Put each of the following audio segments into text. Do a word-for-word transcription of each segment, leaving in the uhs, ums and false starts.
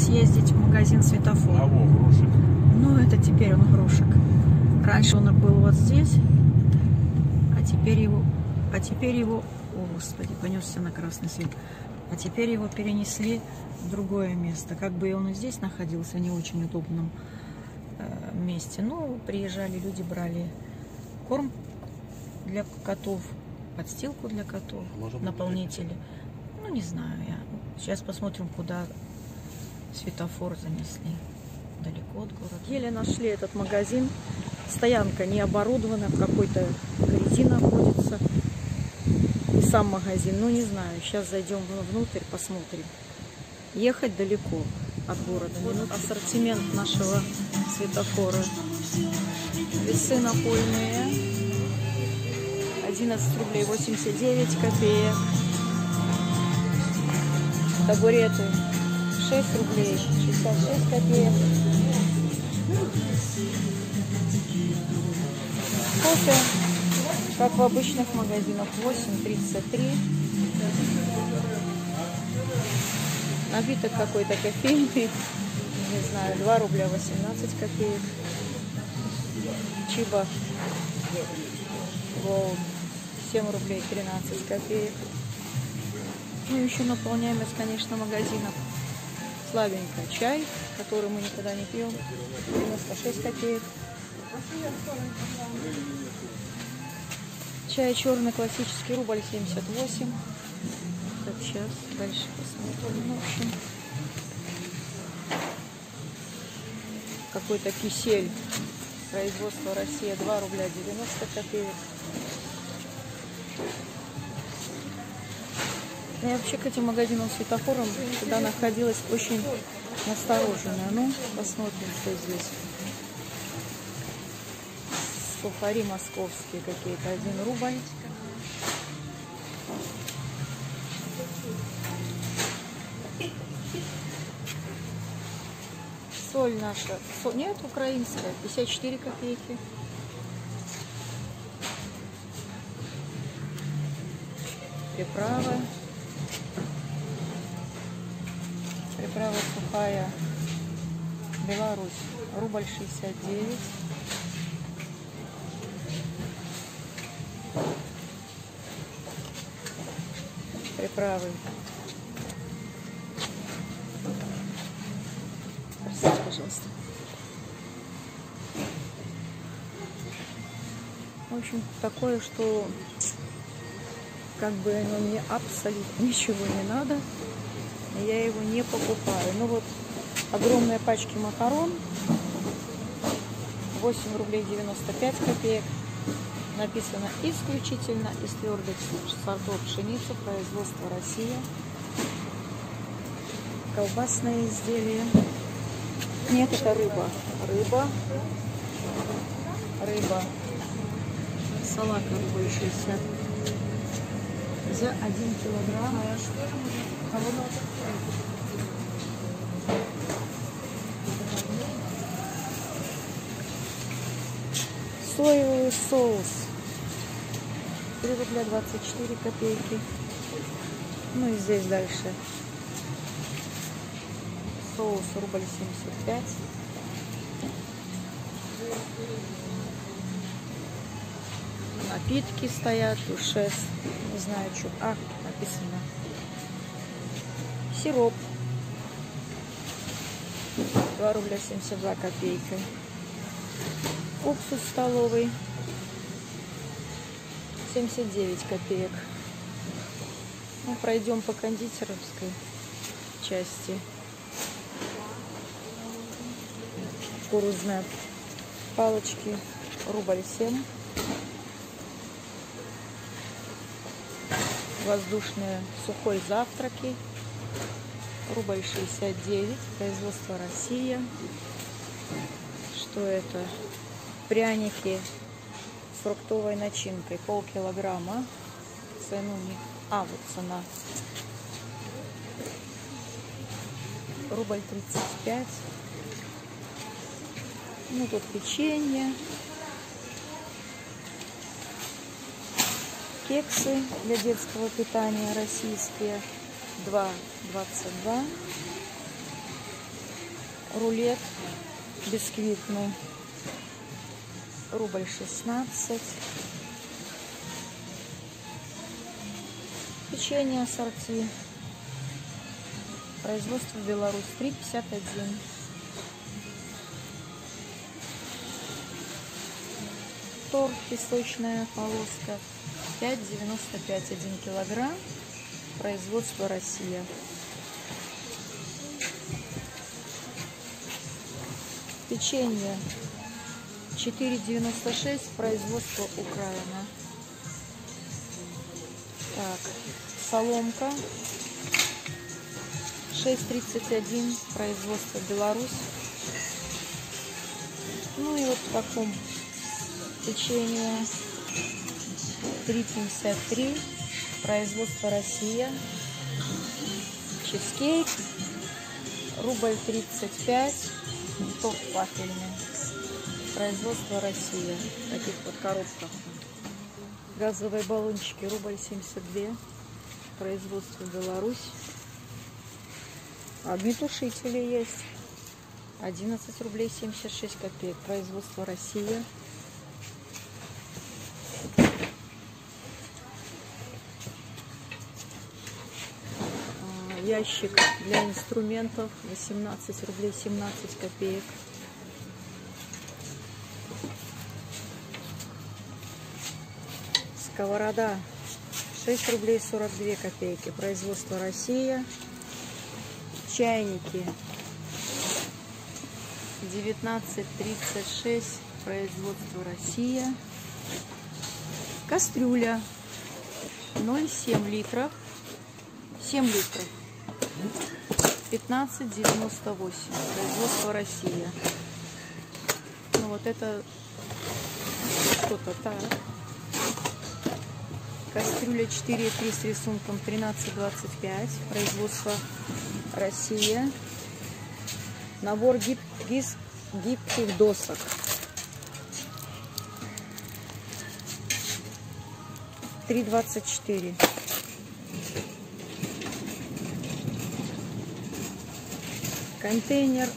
съездить в магазин «Светофор». А во, Грушек. Ну, это теперь он Грушек. Раньше он был вот здесь, а теперь его, а теперь его, о господи, понесся на красный свет. А теперь его перенесли в другое место. Как бы он и здесь находился в не очень удобном э, месте. Ну, приезжали люди, брали корм для котов, подстилку для котов, Может, наполнители. Ну, не знаю я. Сейчас посмотрим, куда «Светофор» занесли. Далеко от города. Еле нашли этот магазин. Стоянка не оборудована, в какой-то грязи находится. И сам магазин, ну не знаю. Сейчас зайдем внутрь, посмотрим. Ехать далеко от города. Вот ассортимент нашего «Светофора». Весы напольные. одиннадцать рублей восемьдесят девять копеек. Табуреты шесть рублей шестьдесят шесть копеек. Кофе, как в обычных магазинах, восемь тридцать три. Напиток какой-то кофейный, не знаю, два рубля восемнадцать копеек. Чиба Голд семь рублей тринадцать копеек. Ну, еще наполняемость, конечно, магазинов. Слабенько чай, который мы никогда не пьем, девяносто шесть копеек. Чай черный классический, рубль семьдесят восемь. Так, сейчас дальше посмотрим. Ну, в общем, какой-то кисель, производство Россия, два рубля девяносто копеек. Я вообще к этим магазинам «Светофорам» всегда находилась очень настороженная. Ну, посмотрим, что здесь. Сухари московские какие-то, один рубль. Соль наша, соль, нет, украинская, пятьдесят четыре копейки. Приправы. Приправа сухая, Беларусь, рубль шестьдесят девять. Приправы. Простите, пожалуйста. В общем, такое, что как бы оно мне абсолютно ничего не надо. Я его не покупаю. Ну вот, огромные пачки макарон. восемь рублей девяносто пять копеек. Написано исключительно из твердых сортов пшеницы, производство Россия. Колбасные изделия. Нет, это рыба. Рыба. Рыба. Салака рубль шестьдесят. За один килограмм. Соевый соус. три рубля двадцать четыре копейки. Ну и здесь дальше. Соус рубль семьдесят пять. Напитки стоят, душес. Не знаю, что. А, написано. Сироп. два рубля семьдесят два копейки. Уксус столовый. семьдесят девять копеек. Ну, пройдем по кондитерской части. Кукурузные палочки. Рубль семь. Воздушные сухой завтраки. Рубль шестьдесят девять. Производство Россия. Что это? Пряники с фруктовой начинкой. Полкилограмма. Цену не... А, вот цена. Рубль тридцать пять. Ну, тут печенье. Кексы для детского питания российские. два двадцать два. Рулет бисквитный. Рубль шестнадцать. Печенье ассорти. Производство Беларусь. три пятьдесят один. Торт песочная полоска. пять девяносто пять. один килограмм. Производство Россия. Печенье четыре девяносто шесть. Производство Украина. Так, соломка шесть тридцать один. Производство Беларусь. Ну и вот в таком печенье три пятьдесят три. Производство Россия. Чизкейк рубль тридцать пять. Торт вафельный. Производство Россия. В таких вот коробках. Газовые баллончики рубль семьдесят два. Производство Беларусь. Огнетушители есть. одиннадцать рублей семьдесят шесть копеек. Производство Россия. Ящик для инструментов восемнадцать рублей семнадцать копеек. Сковорода шесть рублей сорок две копейки. Производство Россия. Чайники девятнадцать тридцать шесть. Производство Россия. Кастрюля ноль семь литров. семь литров. пятнадцать девяносто восемь. Производство Россия. Ну вот это что-то так. Кастрюля четыре и три с рисунком тринадцать двадцать пять. Производство Россия. Набор гиб гиб гибких досок. три двадцать четыре. Контейнер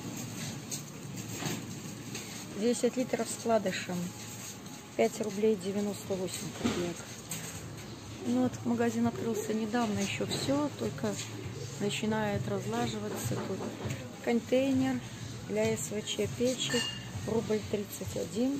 десять литров с вкладышем. пять рублей девяносто восемь копеек. Ну вот магазин открылся недавно, еще все, только начинает разлаживаться. Тут контейнер для СВЧ печи рубль тридцать один.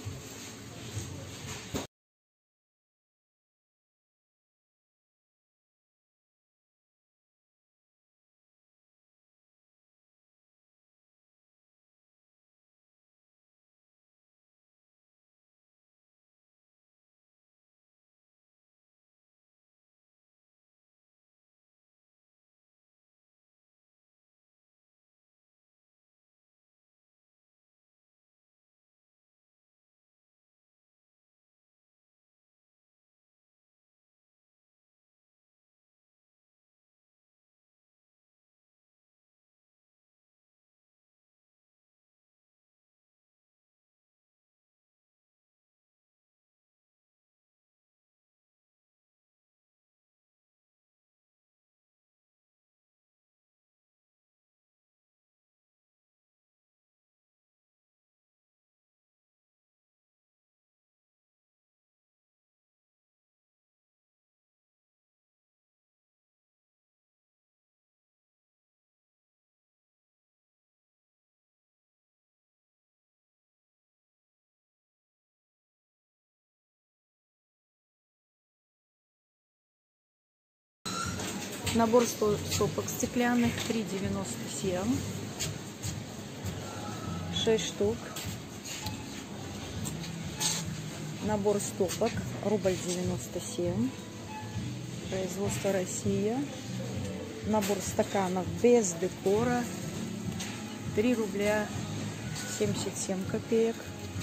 Набор сопок стеклянных три девяносто семь. шесть штук. Набор стопок рубль девяносто семь. Производство Россия. Набор стаканов без декора три рубля семьдесят семь копеек.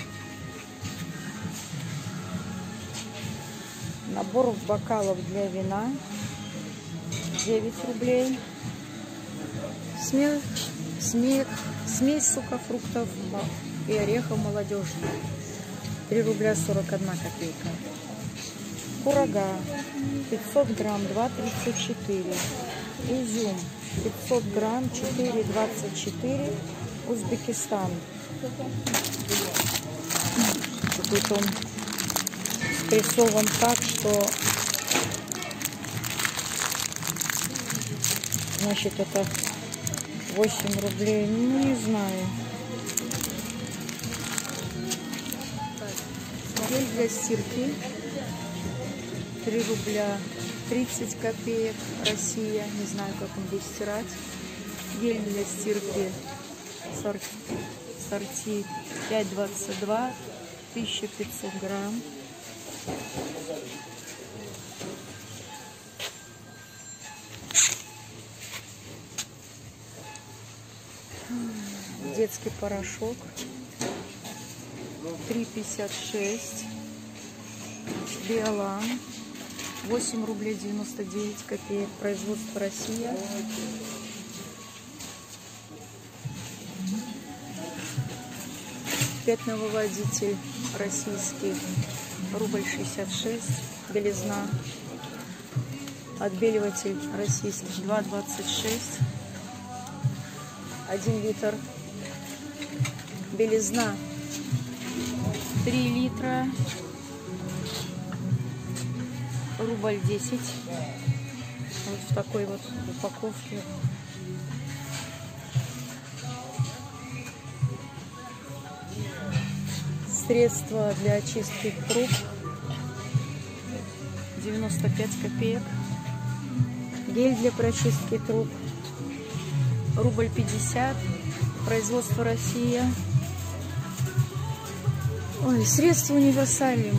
Набор бокалов для вина девять рублей. Смесь, смесь, смесь сухофруктов и орехов молодежных три рубля сорок одна копейка. Курага пятьсот грамм два тридцать четыре. Изюм пятьсот грамм четыре двадцать четыре. Узбекистан. Какой-то он спрессован так, что, значит, это восемь рублей. Ну, не знаю. Гель для стирки. три рубля тридцать копеек. Россия. Не знаю, как он будет стирать. Гель для стирки. Сорти, сорти пять двадцать два. тысяча пятьсот грамм. Детский порошок три пятьдесят шесть. Биолан восемь рублей девяносто девять копеек. Производство Россия. Пятновыводитель российский рубль шестьдесят шесть. Белизна. Отбеливатель российский два двадцать шесть. один литр. Белизна три литра. Рубль десять. Вот в такой вот упаковке. Средство для очистки труб девяносто пять копеек. Гель для прочистки труб рубль пятьдесят. Производство Россия. Ой, средство универсальное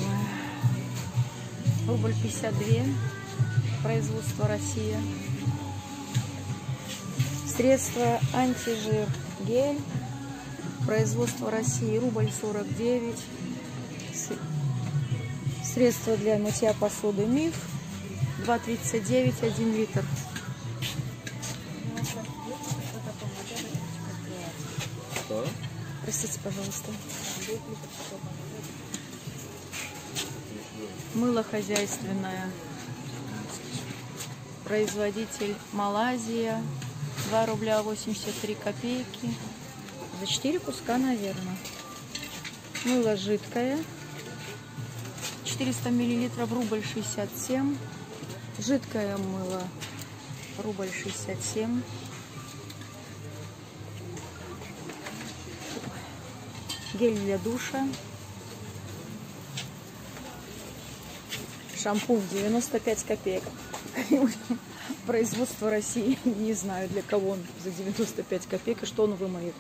рубль пятьдесят два. Производство Россия. Средство антижир гель. Производство России рубль сорок девять. Средство для мытья посуды Миф два тридцать девять, один литр. Что? Простите, пожалуйста. Мыло хозяйственное. Производитель Малайзия. два рубля восемьдесят три копейки. За четыре куска, наверное. Мыло жидкое. четыреста миллилитров рубль шестьдесят семь. Жидкое мыло рубль шестьдесят семь. Гель для душа. Шампунь девяносто пять копеек. Производство России. Не знаю, для кого он за девяносто пять копеек и что он вымоет.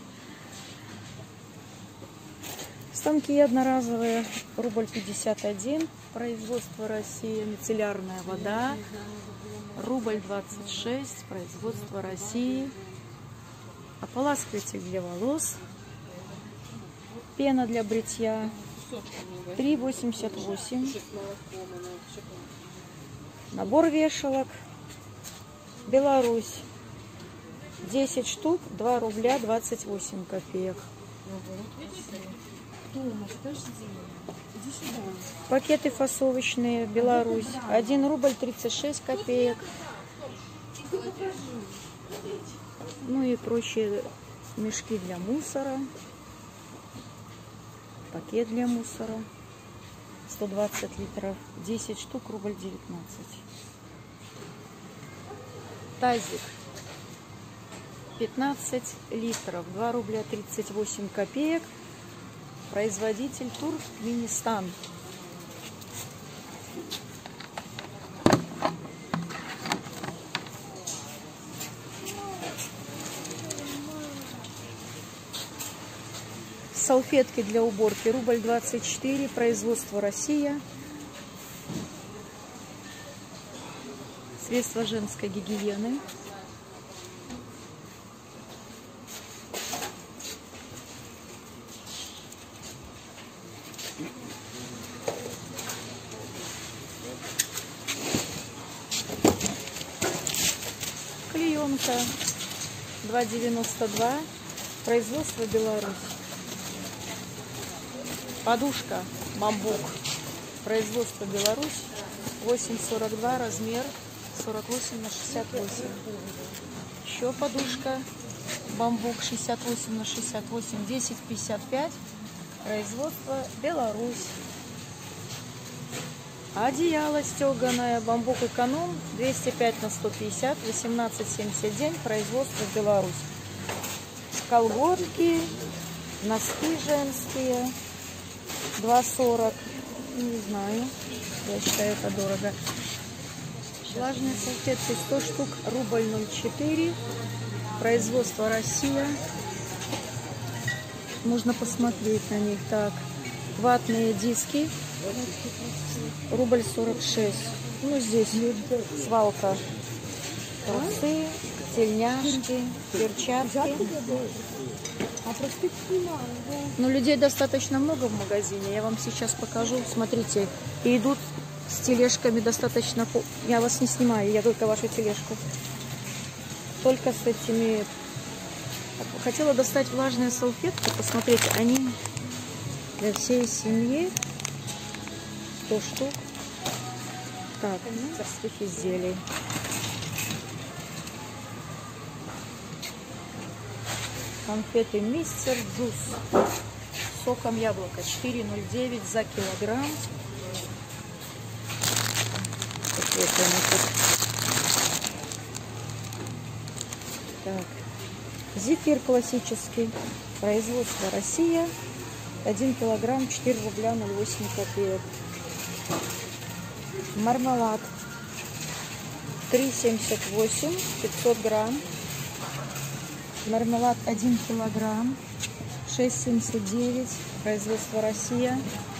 Станки одноразовые рубль пятьдесят один. Производство России. Мицеллярная вода рубль двадцать шесть. Производство России. Ополаскиватель для волос. Пена для бритья три восемьдесят восемь. Набор вешалок Беларусь десять штук, два рубля двадцать восемь копеек. Пакеты фасовочные Беларусь один рубль тридцать шесть копеек. Ну и прочие мешки для мусора. Пакет для мусора сто двадцать литров, десять штук, рубль девятнадцать. Тазик пятнадцать литров, два рубля тридцать восемь копеек. Производитель Туркменистан. Салфетки для уборки рубль двадцать четыре. Производство Россия. Средства женской гигиены. Клеенка два девяносто два. Производство Беларусь. Подушка бамбук. Производство Беларусь. восемь сорок два. Размер сорок восемь на шестьдесят восемь. Еще подушка бамбук шестьдесят восемь на шестьдесят восемь, десять пятьдесят пять. Производство Беларусь. Одеяло стеганое, бамбук эконом, двести пять на сто пятьдесят, восемнадцать семьдесят один. Производство Беларусь. Колготки, носки женские, два сорок. Не знаю, я считаю, это дорого. Влажные салфетки сто штук, рубль ноль четыре. Производство Россия. Можно посмотреть на них. Так, ватные диски, рубль сорок шесть. Ну, здесь свалка. Трусы, тельняшки, перчатки. Но людей достаточно много в магазине. Я вам сейчас покажу. Смотрите, и идут с тележками достаточно... Я вас не снимаю, я только вашу тележку. Только с этими... Хотела достать влажные салфетки. Посмотрите, они для всей семьи. сто штук. Так, царских изделий. Конфеты Мистер Джус с соком яблока четыре ноль девять за килограмм. Так. Зефир классический. Производство Россия. один килограмм, четыре рубля ноль восемь копеек. Мармелад три семьдесят восемь, пятьсот грамм. Мармелад один килограмм, шесть семьдесят девять. Производство Россия.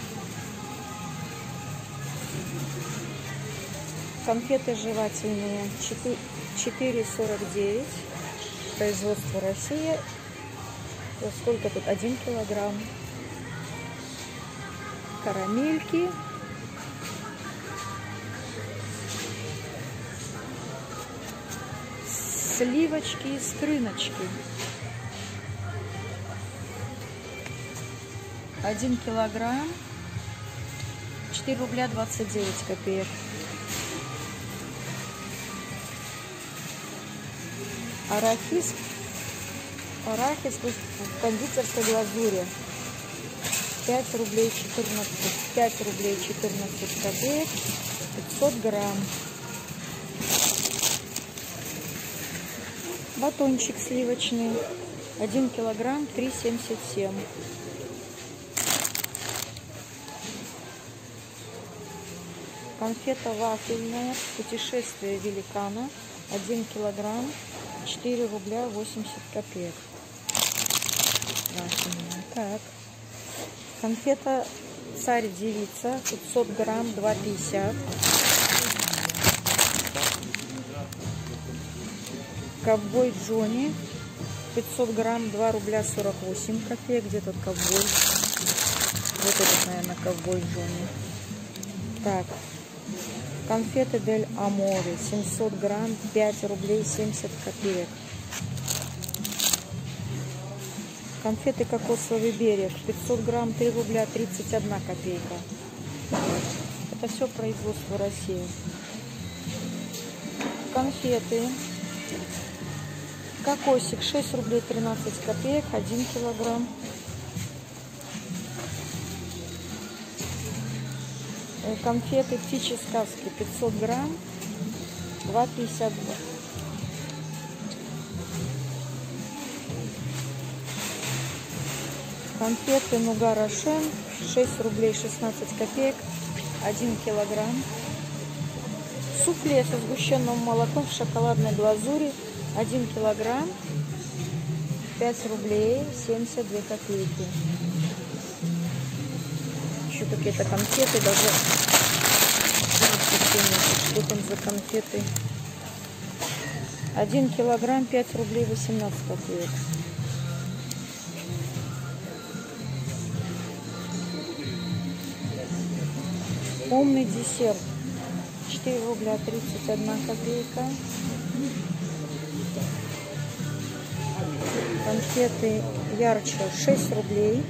Конфеты жевательные четыре сорок девять. Производство Россия. Сколько тут? один килограмм. Карамельки. Сливочки из крыночки. один килограмм. четыре рубля двадцать девять копеек. Арахис. Арахис в кондитерской глазури. пять рублей четырнадцать. пять рублей четырнадцать копеек. пятьсот грамм. Батончик сливочный. один килограмм, три семьдесят семь. Конфета вафельная. Путешествие великана. один килограмм. четыре рубля восемьдесят копеек. Вафельная. Так. Конфета царь-девица. пятьсот грамм, два пятьдесят. Ковбой Джонни. пятьсот грамм, два рубля сорок восемь копеек. Где тут ковбой? Вот этот, наверное, ковбой Джонни. Так. Конфеты Дель Аморе. семьсот грамм, пять рублей семьдесят копеек. Конфеты Кокосовый берег. пятьсот грамм, три рубля тридцать одна копейка. Это все производство России. Конфеты. Кокосик шесть рублей тринадцать копеек, один килограмм. Конфеты Птичьи сказки пятьсот грамм, два пятьдесят два. Конфеты Нуга Рошен шесть рублей шестнадцать копеек, один килограмм. Суфле со сгущенным молоком в шоколадной глазури один килограмм, пять рублей семьдесят две копейки. Еще какие-то конфеты, даже что там за конфеты. один килограмм, пять рублей восемнадцать копеек. Умный десерт четыре рубля тридцать одна копейка. Конфеты ярче шесть рублей.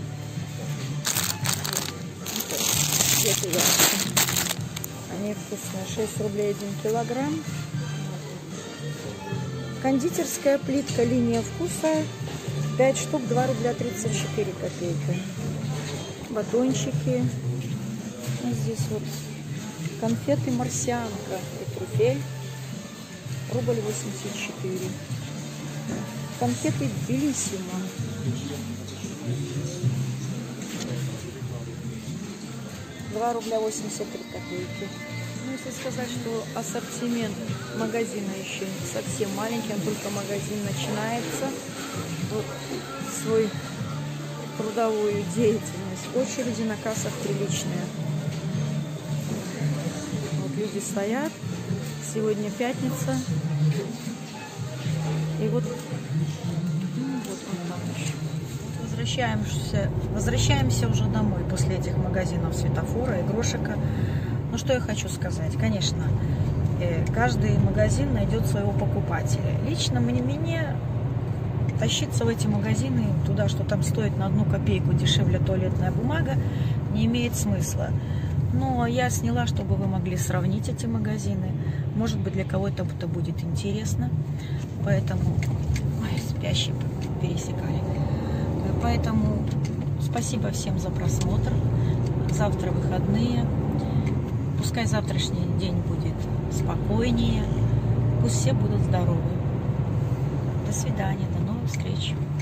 Конфеты ярче. Они вкусные. шесть рублей один килограмм. Кондитерская плитка линия вкуса пять штук, два рубля тридцать четыре копейки. Батончики. Вот здесь вот конфеты марсианка и трюфель. Рубль восемьдесят четыре. Конфеты Белиссимо. два рубля восемьдесят три копейки. Ну, если сказать, что ассортимент магазина еще совсем маленький, он только магазин начинается, вот свой трудовую деятельность. Очереди на кассах приличные. Вот люди стоят. Сегодня пятница. И вот, ну, вот он там еще. Возвращаемся, возвращаемся уже домой после этих магазинов светофора и Грошика. Ну, что я хочу сказать. Конечно, каждый магазин найдет своего покупателя. Лично мне, мне тащиться в эти магазины, туда, что там стоит на одну копейку дешевле туалетная бумага, не имеет смысла. Но я сняла, чтобы вы могли сравнить эти магазины. Может быть, для кого-то это будет интересно. Поэтому... Ой, спящие пересекали. Поэтому спасибо всем за просмотр. Завтра выходные. Пускай завтрашний день будет спокойнее. Пусть все будут здоровы. До свидания, до новых встреч.